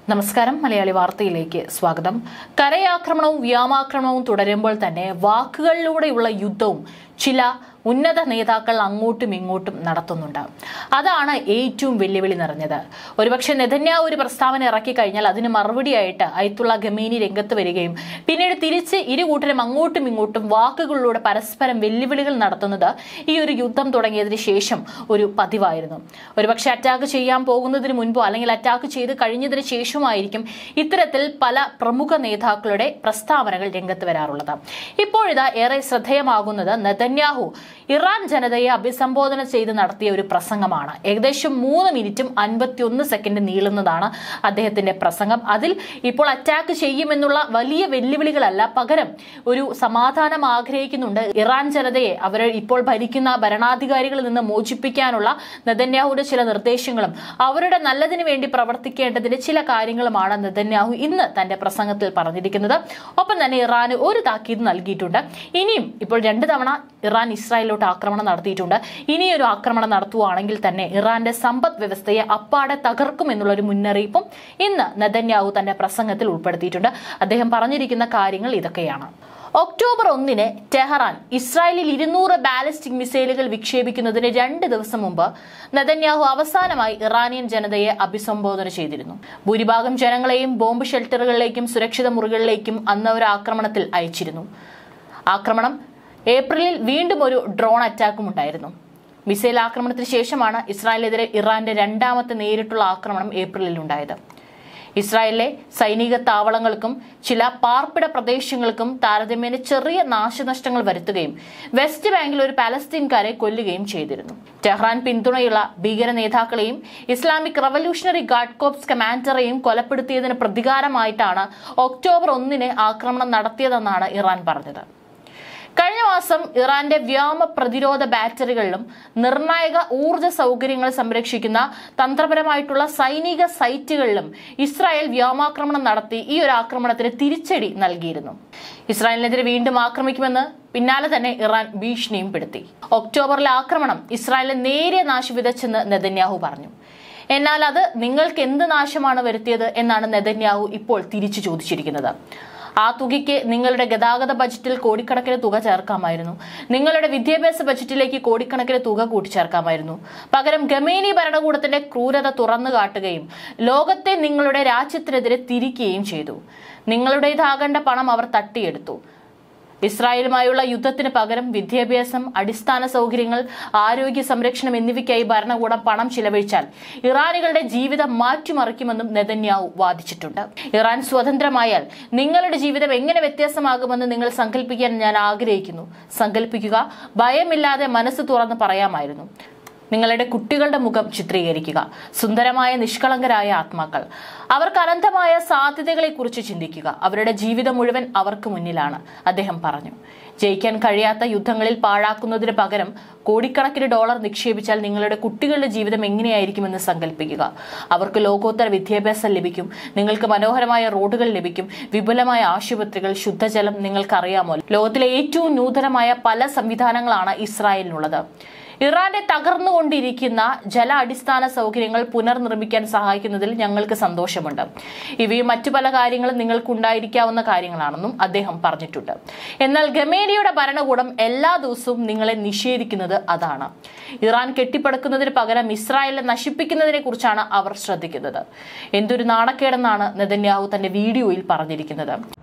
നമസ്കാരം മലയാളി വാർത്തയിലേക്ക് സ്വാഗതം. കരയാക്രമണവും വ്യോമാക്രമണവും തുടരുമ്പോൾ തന്നെ വാക്കുകളിലൂടെയുള്ള യുദ്ധവും ചില ഉന്നത നേതാക്കൾ അങ്ങോട്ടും ഇങ്ങോട്ടും നടത്തുന്നുണ്ട്. അതാണ് ഏറ്റവും വെല്ലുവിളി നിറഞ്ഞത്. ഒരുപക്ഷെ നെതന്യാഹു ഒരു പ്രസ്താവന ഇറക്കി കഴിഞ്ഞാൽ അതിന് മറുപടിയായിട്ട് അയത്തുള്ള ഖമേനി രംഗത്ത് വരികയും പിന്നീട് തിരിച്ച് ഇരുകൂട്ടരും അങ്ങോട്ടും ഇങ്ങോട്ടും വാക്കുകളിലൂടെ പരസ്പരം വെല്ലുവിളികൾ നടത്തുന്നത് ഈ ഒരു യുദ്ധം തുടങ്ങിയതിന് ശേഷം ഒരു പതിവായിരുന്നു. ഒരുപക്ഷെ അറ്റാക്ക് ചെയ്യാൻ പോകുന്നതിന് മുൻപോ അല്ലെങ്കിൽ അറ്റാക്ക് ചെയ്ത് കഴിഞ്ഞതിന് ശേഷമായിരിക്കും ഇത്തരത്തിൽ പല പ്രമുഖ നേതാക്കളുടെ പ്രസ്താവനകൾ രംഗത്ത് വരാറുള്ളത്. ഇപ്പോഴിതാ ഏറെ ശ്രദ്ധേയമാകുന്നത് നെതന്യാഹു ഇറാൻ ജനതയെ അഭിസംബോധന ചെയ്ത് നടത്തിയ ഒരു പ്രസംഗമാണ്. ഏകദേശം 3 മിനിറ്റും 51 സെക്കൻഡ് നീളുന്നതാണ് അദ്ദേഹത്തിന്റെ പ്രസംഗം. അതിൽ ഇപ്പോൾ അറ്റാക്ക് ചെയ്യുമെന്നുള്ള വലിയ വെല്ലുവിളികളല്ല, പകരം ഒരു സമാധാനം ആഗ്രഹിക്കുന്നുണ്ട്. ഇറാൻ ജനതയെ അവർ ഇപ്പോൾ ഭരിക്കുന്ന ഭരണാധികാരികളിൽ നിന്ന് മോചിപ്പിക്കാനുള്ള നെതന്യാഹുവിന്റെ ചില നിർദ്ദേശങ്ങളും അവരുടെ നല്ലതിന് വേണ്ടി പ്രവർത്തിക്കേണ്ടതിന്റെ ചില കാര്യങ്ങളുമാണ് നെതന്യാഹു ഇന്ന് തന്റെ പ്രസംഗത്തിൽ പറഞ്ഞിരിക്കുന്നത്. ഒപ്പം തന്നെ ഇറാന് ഒരു താക്കീത് നൽകിയിട്ടുണ്ട്. ഇനിയും ഇപ്പോൾ 2 തവണ ഇറാൻ ഇസ്രായേലിലോട്ട് ആക്രമണം നടത്തിയിട്ടുണ്ട്. ഇനിയൊരു ആക്രമണം നടത്തുകയാണെങ്കിൽ തന്നെ ഇറാന്റെ സമ്പദ് വ്യവസ്ഥയെ അപ്പാടെ തകർക്കും എന്നുള്ള ഒരു മുന്നറിയിപ്പും ഇന്ന് നെതന്യാഹു തന്റെ പ്രസംഗത്തിൽ ഉൾപ്പെടുത്തിയിട്ടുണ്ട്. അദ്ദേഹം പറഞ്ഞിരിക്കുന്ന കാര്യങ്ങൾ ഇതൊക്കെയാണ്. ഒക്ടോബർ 1 ടെഹ്റാൻ ഇസ്രായേലിൽ 200 ബാലിസ്റ്റിക് മിസൈലുകൾ വിക്ഷേപിക്കുന്നതിന് 2 ദിവസം മുമ്പ് നെതന്യാഹു അവസാനമായി ഇറാനിയൻ ജനതയെ അഭിസംബോധന ചെയ്തിരുന്നു. ഭൂരിഭാഗം ജനങ്ങളെയും ബോംബ് ഷെൽട്ടറുകളിലേക്കും സുരക്ഷിത മുറികളിലേക്കും അന്ന് ഒരു ആക്രമണത്തിൽ അയച്ചിരുന്നു. ആക്രമണം ഏപ്രിലിൽ വീണ്ടും ഒരു ഡ്രോൺ അറ്റാക്കും ഉണ്ടായിരുന്നു. മിസൈൽ ആക്രമണത്തിന് ശേഷമാണ് ഇസ്രായേലിനെതിരെ ഇറാന്റെ 2ാമത്തെ നേരിട്ടുള്ള ആക്രമണം ഏപ്രിലിൽ ഉണ്ടായത്. ഇസ്രായേലിലെ സൈനിക താവളങ്ങൾക്കും ചില പാർപ്പിട പ്രദേശങ്ങൾക്കും താരതമ്യേന ചെറിയ നാശനഷ്ടങ്ങൾ വരുത്തുകയും വെസ്റ്റ് ബാങ്കിൽ ഒരു പാലസ്തീൻകാരെ കൊല്ലുകയും ചെയ്തിരുന്നു. ടെഹ്റാൻ പിന്തുണയുള്ള ഭീകര നേതാക്കളെയും ഇസ്ലാമിക് റവല്യൂഷണറി ഗാർഡ് കോർപ്സ് കമാൻഡറെയും കൊലപ്പെടുത്തിയതിന് പ്രതികാരമായിട്ടാണ് ഒക്ടോബർ 1 ആക്രമണം നടത്തിയതെന്നാണ് ഇറാൻ പറഞ്ഞത്. കഴിഞ്ഞ മാസം ഇറാന്റെ വ്യോമ പ്രതിരോധ ബാറ്ററികളിലും നിർണായക ഊർജ്ജ സൗകര്യങ്ങൾ സംരക്ഷിക്കുന്ന തന്ത്രപരമായിട്ടുള്ള സൈനിക സൈറ്റുകളിലും ഇസ്രായേൽ വ്യോമാക്രമണം നടത്തി ഈ ഒരു ആക്രമണത്തിന് തിരിച്ചടി നൽകിയിരുന്നു. ഇസ്രായേലിനെതിരെ വീണ്ടും ആക്രമിക്കുമെന്ന് പിന്നാലെ തന്നെ ഇറാൻ ഭീഷണിയും പെടുത്തി. ഒക്ടോബറിലെ ആക്രമണം ഇസ്രായേലിന് നേരിയ നാശം വിതച്ചെന്ന് നെതന്യാഹു പറഞ്ഞു. എന്നാൽ അത് നിങ്ങൾക്ക് എന്ത് നാശമാണ് വരുത്തിയത് എന്നാണ് നെതന്യാഹു ഇപ്പോൾ തിരിച്ചു ചോദിച്ചിരിക്കുന്നത്. ആ തുകയ്ക്ക് നിങ്ങളുടെ ഗതാഗത ബജറ്റിൽ കോടിക്കണക്കിന് തുക ചേർക്കാമായിരുന്നു. നിങ്ങളുടെ വിദ്യാഭ്യാസ ബജറ്റിലേക്ക് കോടിക്കണക്കിന് തുക കൂട്ടിച്ചേർക്കാമായിരുന്നു. പകരം ഖമേനി ഭരണകൂടത്തിന്റെ ക്രൂരത തുറന്നു കാട്ടുകയും ലോകത്തെ നിങ്ങളുടെ രാജ്യത്തിനെതിരെ തിരിക്കുകയും ചെയ്തു. നിങ്ങളുടേതാകേണ്ട പണം അവർ തട്ടിയെടുത്തു. ഇസ്രായേലുമായുള്ള യുദ്ധത്തിന് പകരം വിദ്യാഭ്യാസം, അടിസ്ഥാന സൗകര്യങ്ങൾ, ആരോഗ്യ സംരക്ഷണം എന്നിവയ്ക്കായി ഭരണകൂടം പണം ചിലവഴിച്ചാൽ ഇറാനികളുടെ ജീവിതം മാറ്റിമറിക്കുമെന്നും നെതന്യാഹു വാദിച്ചിട്ടുണ്ട്. ഇറാൻ സ്വതന്ത്രമായാൽ നിങ്ങളുടെ ജീവിതം എങ്ങനെ വ്യത്യാസമാകുമെന്ന് നിങ്ങൾ സങ്കല്പിക്കാൻ ഞാൻ ആഗ്രഹിക്കുന്നു. സങ്കല്പിക്കുക, ഭയമില്ലാതെ മനസ്സ് തുറന്ന് പറയാമായിരുന്നു. നിങ്ങളുടെ കുട്ടികളുടെ മുഖം ചിത്രീകരിക്കുക. സുന്ദരമായ നിഷ്കളങ്കരായ ആത്മാക്കൾ. അവർക്ക് അനന്തമായ സാധ്യതകളെ കുറിച്ച് ചിന്തിക്കുക. അവരുടെ ജീവിതം മുഴുവൻ അവർക്ക് മുന്നിലാണ്, അദ്ദേഹം പറഞ്ഞു. ജയിക്കാൻ കഴിയാത്ത യുദ്ധങ്ങളിൽ പാഴാക്കുന്നതിന് പകരം കോടിക്കണക്കിന് ഡോളർ നിക്ഷേപിച്ചാൽ നിങ്ങളുടെ കുട്ടികളുടെ ജീവിതം എങ്ങനെയായിരിക്കുമെന്ന് സങ്കല്പിക്കുക. അവർക്ക് ലോകോത്തര വിദ്യാഭ്യാസം ലഭിക്കും. നിങ്ങൾക്ക് മനോഹരമായ റോഡുകൾ ലഭിക്കും. വിപുലമായ ആശുപത്രികൾ, ശുദ്ധജലം. നിങ്ങൾക്കറിയാമോ, ലോകത്തിലെ ഏറ്റവും നൂതനമായ പല സംവിധാനങ്ങളാണ് ഇസ്രായേലിനുള്ളത്. ഇറാന്റെ തകർന്നുകൊണ്ടിരിക്കുന്ന ജല അടിസ്ഥാന സൗകര്യങ്ങൾ പുനർനിർമ്മിക്കാൻ സഹായിക്കുന്നതിൽ ഞങ്ങൾക്ക് സന്തോഷമുണ്ട്. ഇവയും മറ്റു പല കാര്യങ്ങളും നിങ്ങൾക്കുണ്ടായിരിക്കാവുന്ന കാര്യങ്ങളാണെന്നും അദ്ദേഹം പറഞ്ഞിട്ടുണ്ട്. എന്നാൽ ഖമേനിയുടെ ഭരണകൂടം എല്ലാ ദിവസവും നിങ്ങളെ നിഷേധിക്കുന്നത് അതാണ്. ഇറാൻ കെട്ടിപ്പടുക്കുന്നതിന് പകരം ഇസ്രായേലിനെ നശിപ്പിക്കുന്നതിനെ കുറിച്ചാണ് അവർ ശ്രദ്ധിക്കുന്നത്. എന്തൊരു നാണക്കേടെന്നാണ് നെതന്യാഹു തന്റെ വീഡിയോയിൽ പറഞ്ഞിരിക്കുന്നത്.